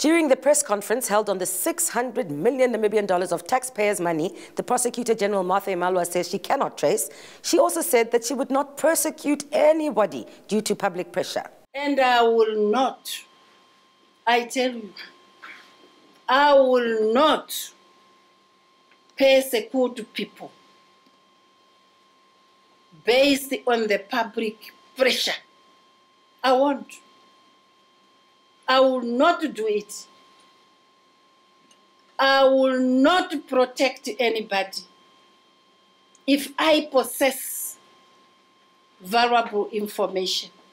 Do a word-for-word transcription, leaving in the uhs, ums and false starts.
During the press conference held on the six hundred million Namibian dollars of taxpayers' money, the Prosecutor General Martha Emalwa says she cannot trace. She also said that she would not persecute anybody due to public pressure. And I will not, I tell you, I will not persecute people based on the public pressure. I won't. I will not do it. I will not protect anybody if I possess valuable information.